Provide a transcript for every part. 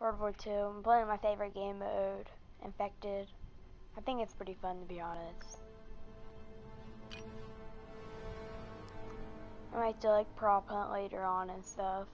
World War II. I'm playing my favorite game mode, Infected. I think it's pretty fun, to be honest. I might do like prop hunt later on and stuff.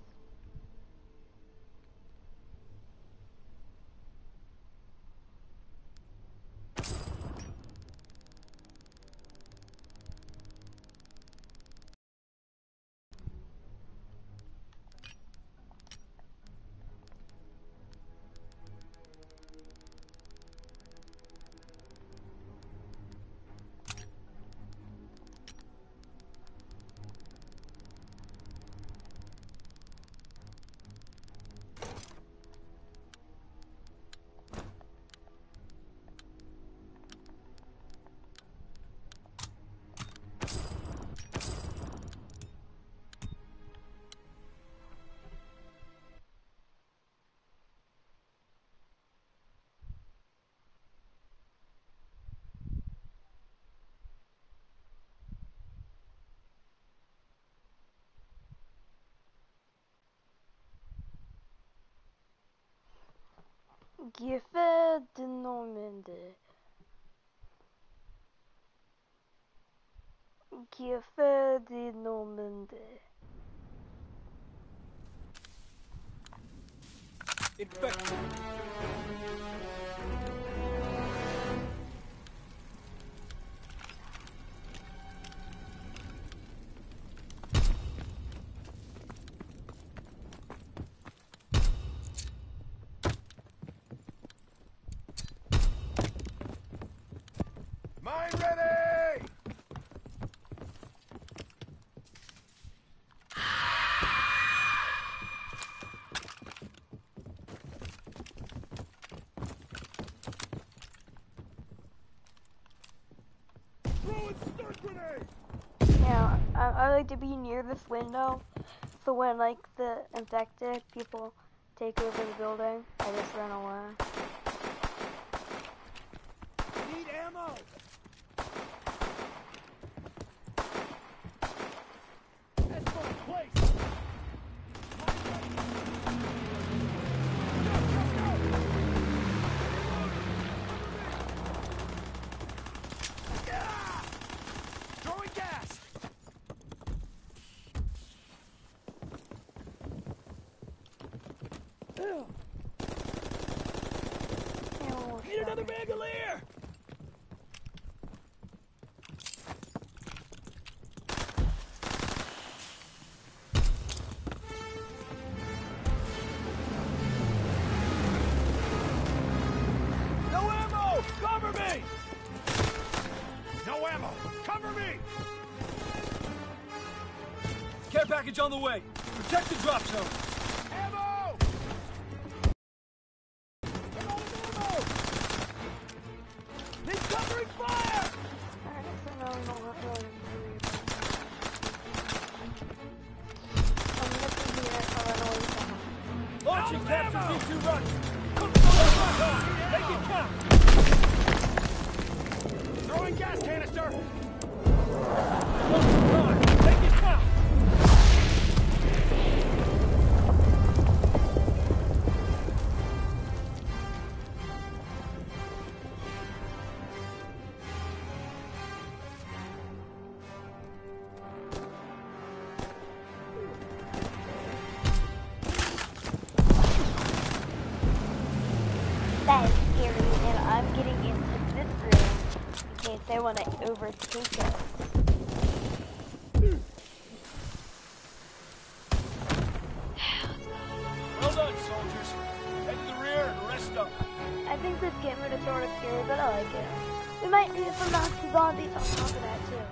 Guerre de Normandie. Guerre de Normandie. Infected. Mine ready! Throwing stun grenade! Yeah, I like to be near this window, so when like the infected people take over the building, I just run away. Need ammo! That's my place! Throwing gas! Need another bandolier! No ammo! Cover me! No ammo! Cover me! Care package on the way. Protect the drop zone. Ammo! I'm out of ammo! He's covering fire! Launch and capture D2 runs! Make it count! Throwing gas canister! Make it count! That is scary, and I'm getting into this room in case they want to overtake us. Well done, soldiers. Head to the rear and rest up. I think this game mode is sort of scary, but I like it. We might need some Nazi zombies on top of that too.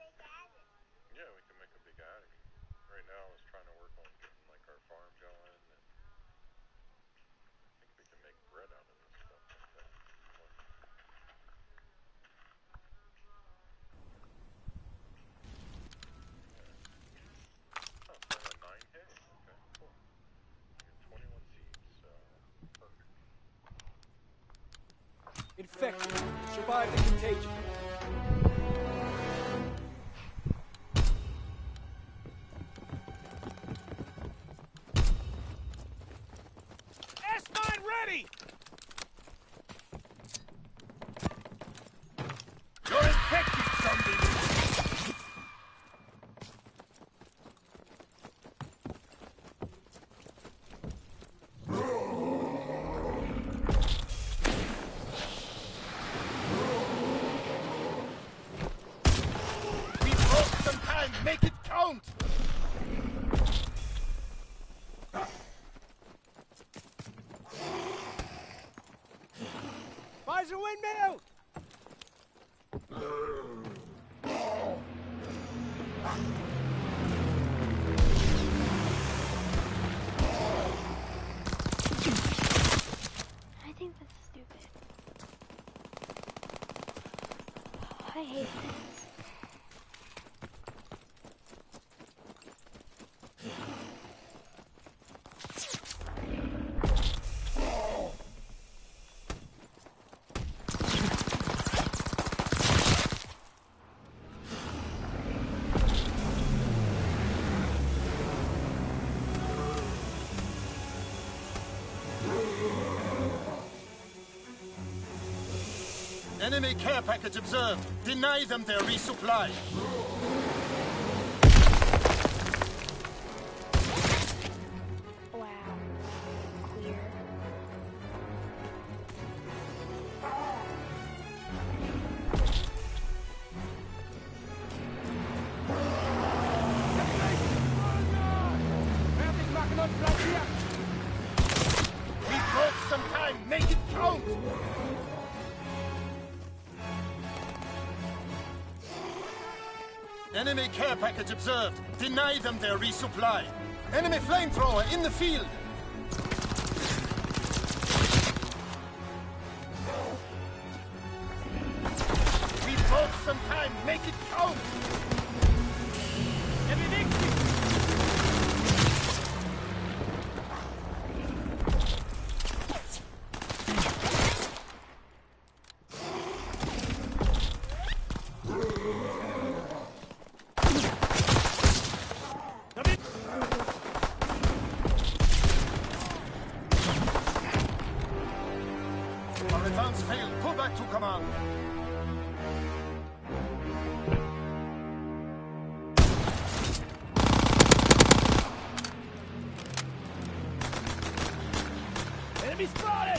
Yeah, we can make a big attic. Right now, I was trying to work on getting like our farm going, and I think we can make bread out of this stuff like that. Oh, so I got 9 hay. Okay, cool. I got 21 seeds, so perfect. Infected. Survive the contagion. S-mine ready! You're infected, zombie! Make it count! Fires a windmill! I think that's stupid. I hate this. Enemy care package observed. Deny them their resupply. Wow. Clear. We broke some time. Make it count! Enemy care package observed. Deny them their resupply. Enemy flamethrower in the field. We broke some time. Make it count! Our advance failed. Pull back to command. Enemy spotted!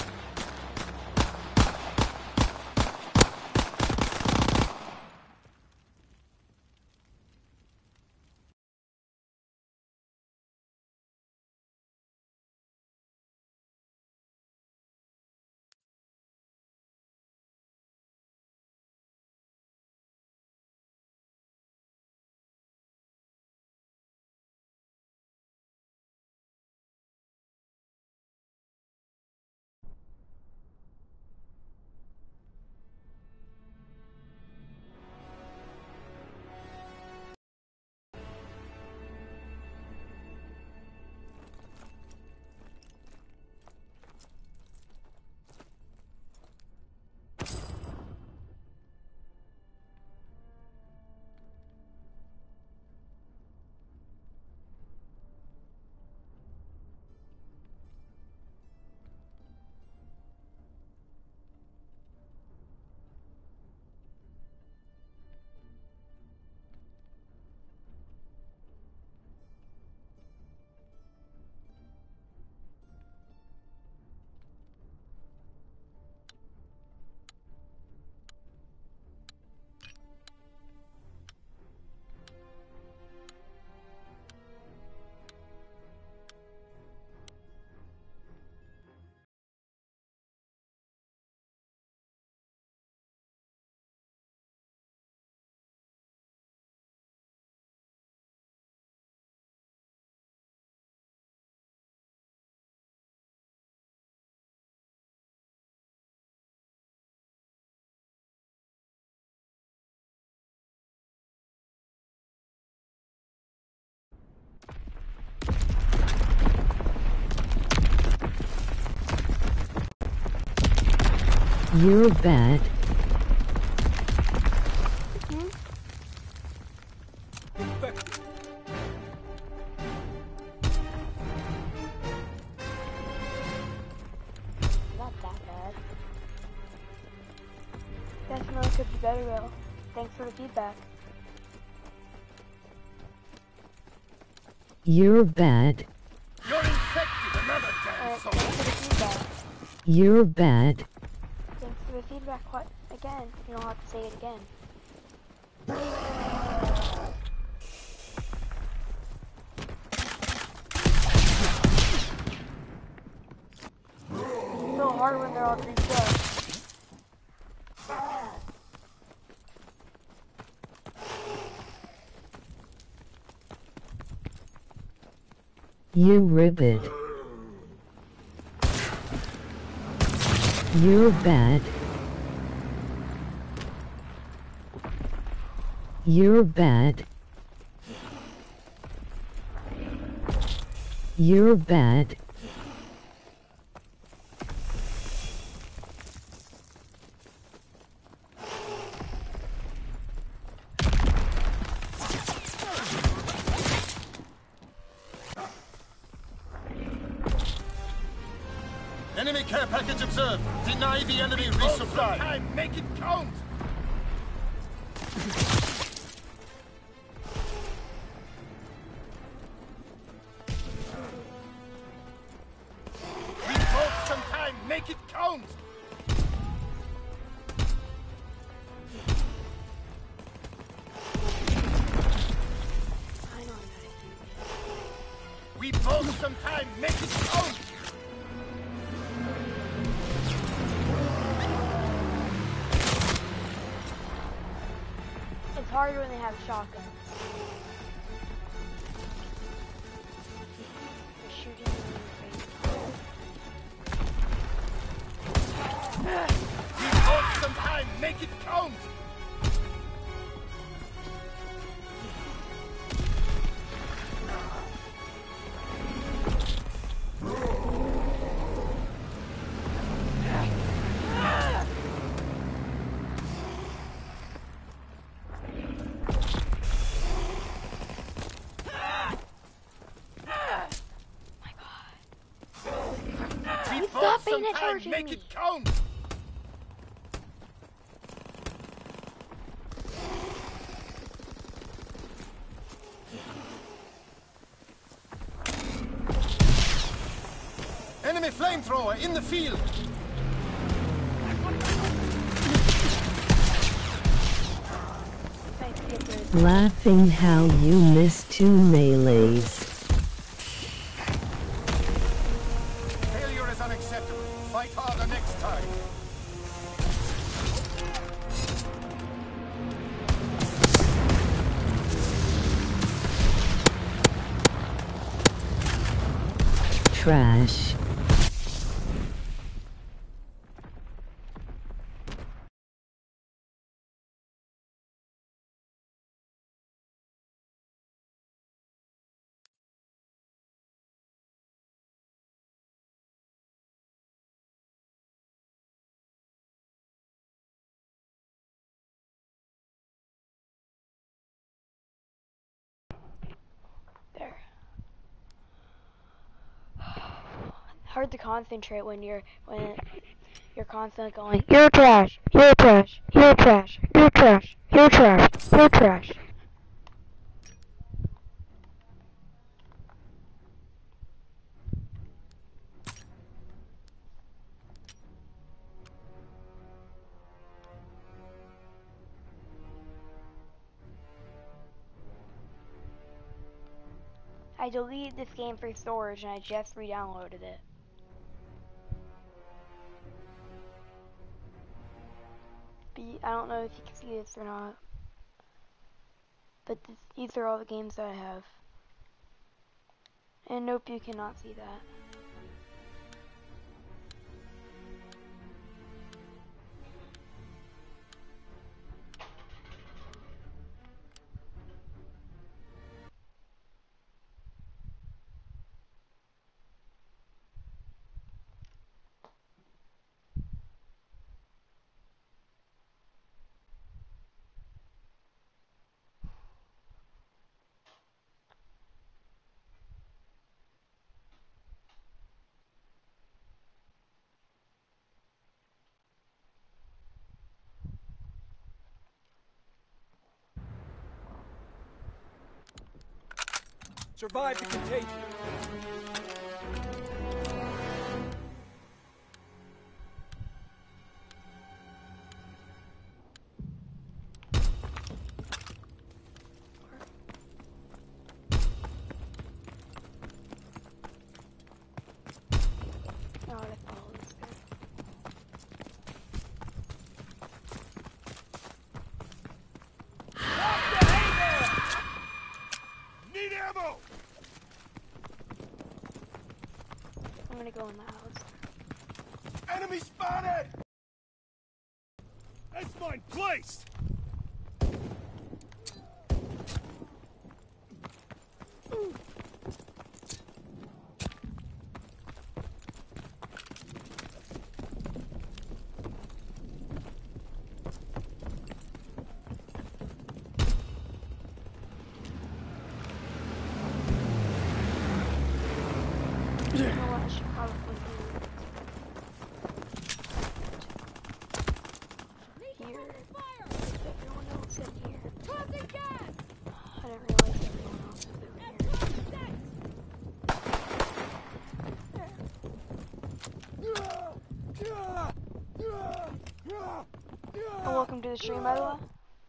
You're bad. Not that bad. Definitely could be better though. Thanks for the feedback. You're bad. You're infected, another damn Alright, soldier. thanks for the feedback. You're bad. Thanks for the feedback again. You don't have to say it again. It's so hard when they're all greased up. You ribbit. You're bad. You're bad. You're bad. Enemy care package observed. Deny the enemy resupply. Time, make it count. We bought some time, make it count. I know I We bought some time, make it count. It's harder when they have shotguns. They're shooting you in the face. We bought some time, make it count. Stop being Some time, charging make me. it count. Enemy flamethrower in the field. Thanks, Skipper. Laughing how you missed 2 melees. Failure is unacceptable. Fight harder next time. Trash. There. Hard to concentrate when you're constantly going, you're trash, you're trash, you're trash, you're trash, you're trash, you're trash. I deleted this game for storage and I just re-downloaded it. I don't know if you can see this or not, but these are all the games that I have. And nope, you cannot see that. survived the contagion. Oh, I follow this guy. Need ammo! I'm gonna go in the house. Enemy spotted! That's mine placed! You know what? I should probably do here. Is everyone else in here? I didn't realize everyone else was in here. And welcome to the stream, by the way.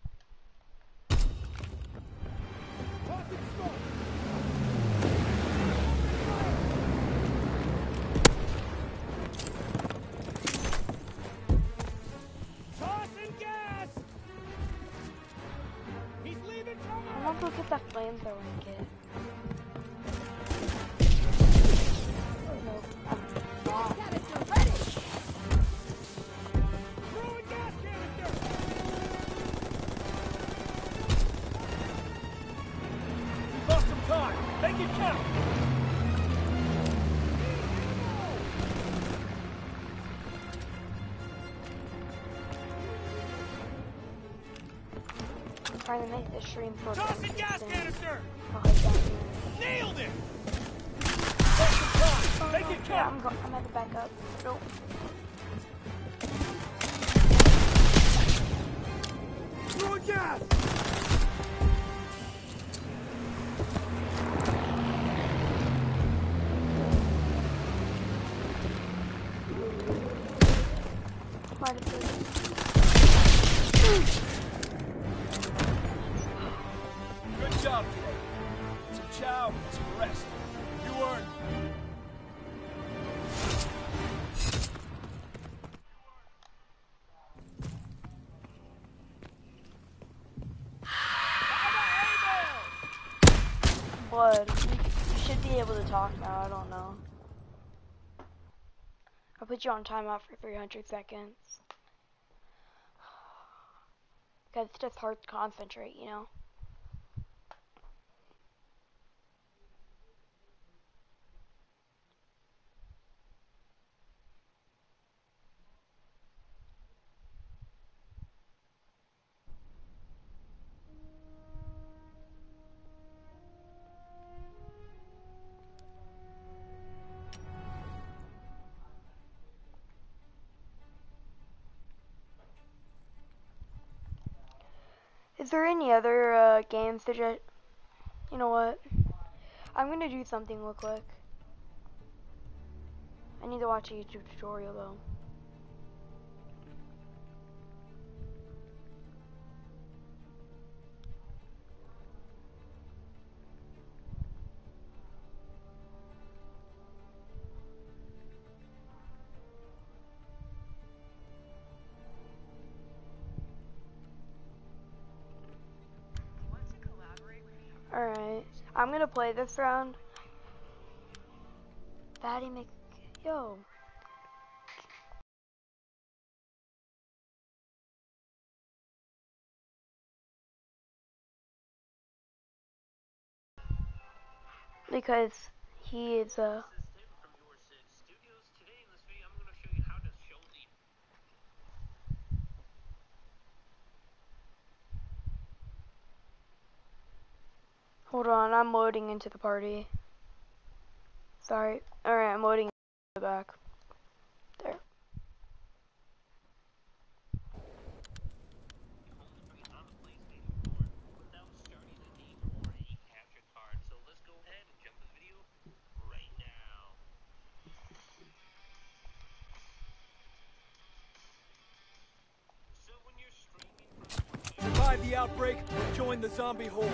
I want to look at the flamethrower and get. Nope, I'm not. Lost some time. Make it count. I'm trying to make the stream for Tossing gas canister! Nailed it! Lost some time. Make it Yeah, count. I'm at the backup. Nope. Throwing gas! Might have been. Good job today. Some chow and some rest. You earned it. Blood. You should be able to talk now, I don't know. I'll put you on timeout for 300 seconds. Because it's just hard to concentrate, you know? Is there any other games that you know what? I'm gonna do something real quick. I need to watch a YouTube tutorial though. Alright, I'm gonna play this round. Fatty Mc... Yo. Because he is Hold on, I'm loading into the party. Sorry. Alright, I'm loading into the back. There. survive the outbreak or join the zombie horde.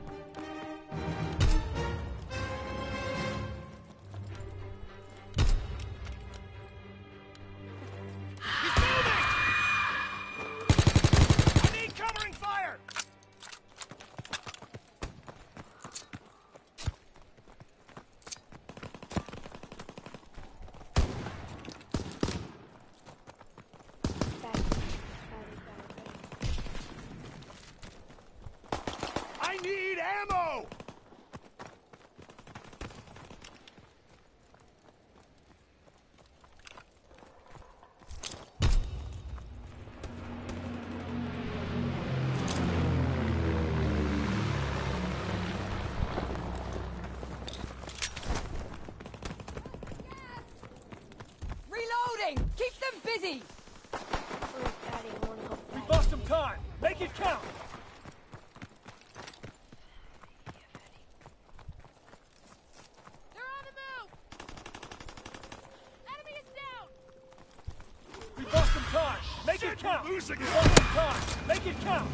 He's moving! I need covering fire! I need ammo! Reloading! Keep them busy! We bought some time. Make it count. They're on the move! Enemy is down! We bought some time. Make it count. We bought some time. Make it count.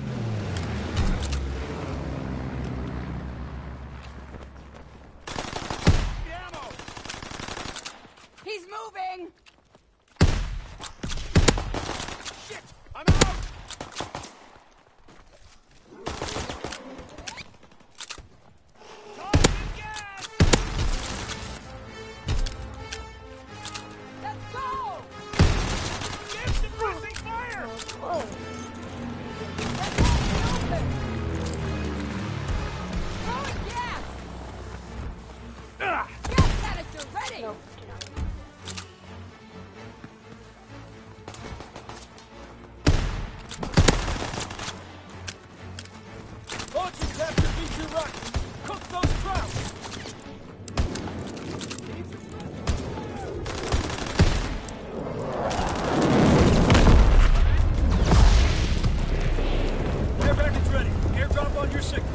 Ammo! He's moving! Shit! I'm out! Tossing gas! Let's go! Give suppressing fire! Whoa. Let's hold open! Throwing gas! Gas canister ready! Nope. Launch and capture V2 rockets. Cook those trout. Air package ready. Airdrop on your signal.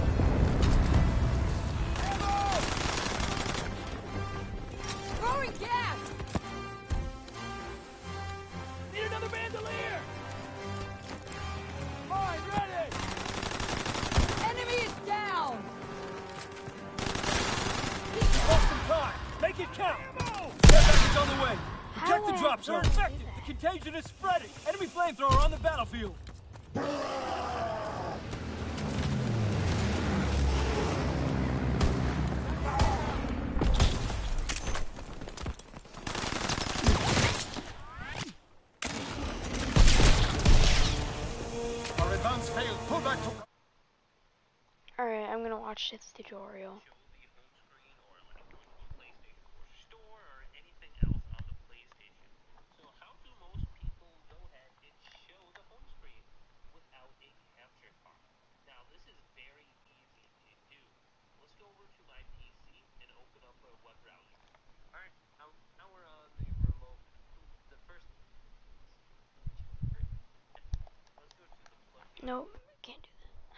Ammo! Throwing gas! Need another bandolier! Mine ready! Enemy is down! Lost some time. Make it count. Ammo! Air package on the way. Protect the How drop am zone. I- Infected. The contagion is spreading. Enemy flamethrower on the battlefield. Our advance failed. Pull back to... Alright, I'm gonna watch this tutorial. Show the home screen or like a PlayStation or store or anything else on the PlayStation. So how do most people go ahead and show the home screen without a capture card? Now this is very easy to do. Let's go over to my PC and open up a web browser. Alright, now we're on the remote. The first... Let's go to the plus. Nope, can't do that.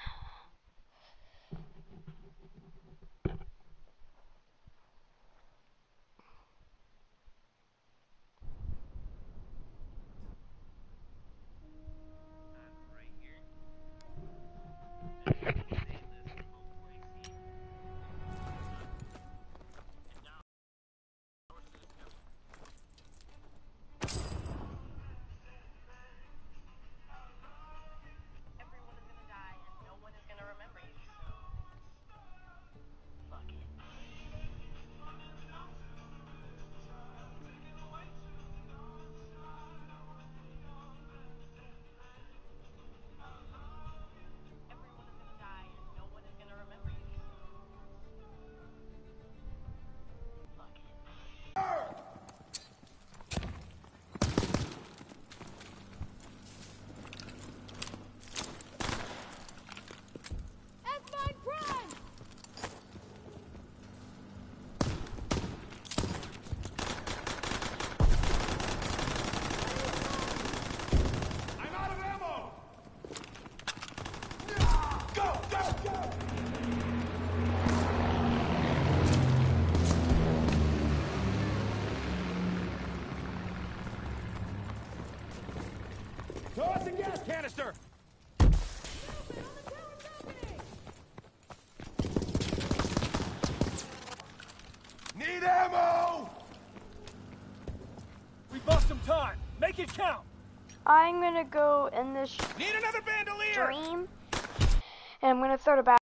Right here. And then name this remote play scene. And now sources go. Everyone is gonna die and no one is gonna remember you, so fuck it. Everyone is gonna die and no one is gonna remember you, so fuck it. That's my prime! I'm out of ammo! Go, go, go! Toss a gas canister! Open on the Need ammo! We bust some time. Make it count. I'm gonna go in this Need another bandolier! stream, and I'm gonna throw the back.